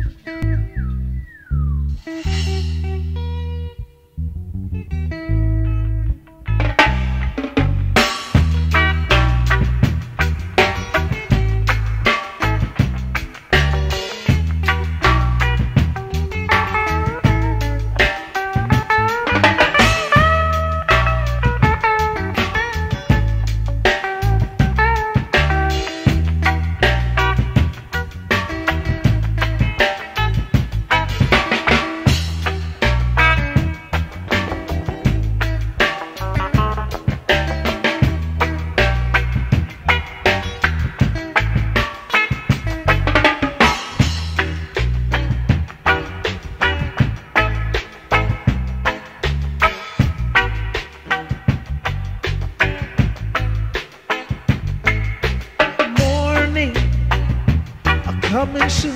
Coming soon.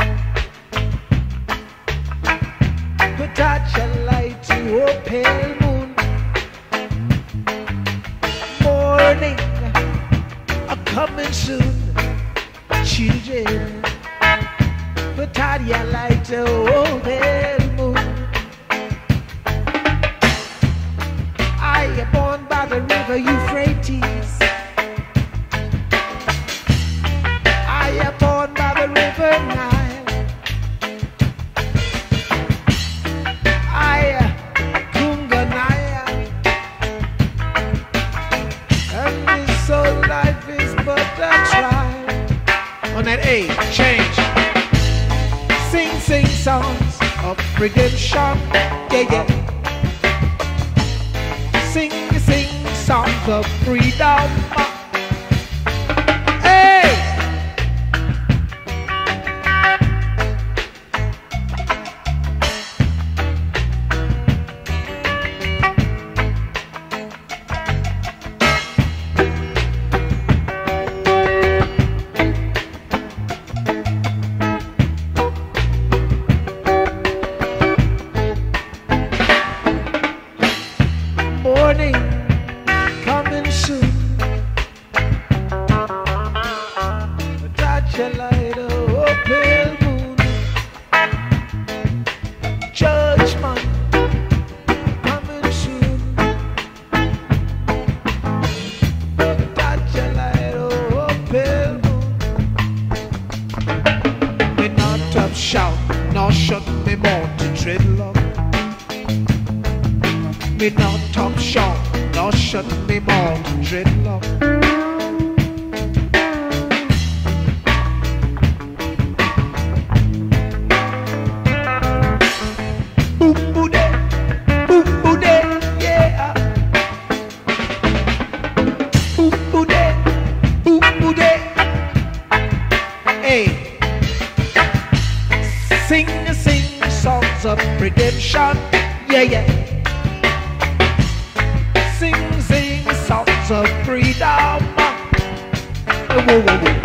Put out your light to a pale moon. Morning, coming soon. Children, put out your light to a pale moon. I am born by the river Euphrates. I am born by the river Nile. I Kunganaya. And this whole life is but a trial. On that A, change. Sing songs of redemption. Yeah, yeah. Sing songs of freedom. Morning, coming soon. Touch a light of a pale moon. Judgment, coming soon. Touch a light of a pale moon. Me not top shout, nor shut me more to dreadlock. Me not top shot, nor shut me more to dreadlock. Boom booty, yeah. Boom booty. Hey, sing songs of redemption, yeah. Sing songs of freedom. Whoa.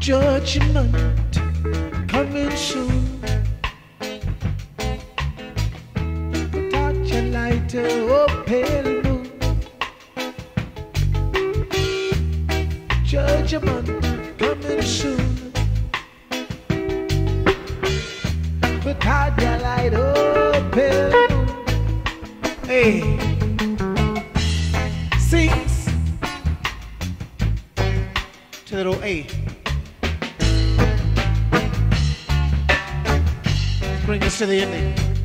Judgment coming soon. Without your light, oh pale moon. Judgment coming soon. Without your light, oh pale moon. Hey, sings to little A. Bring us to the ending.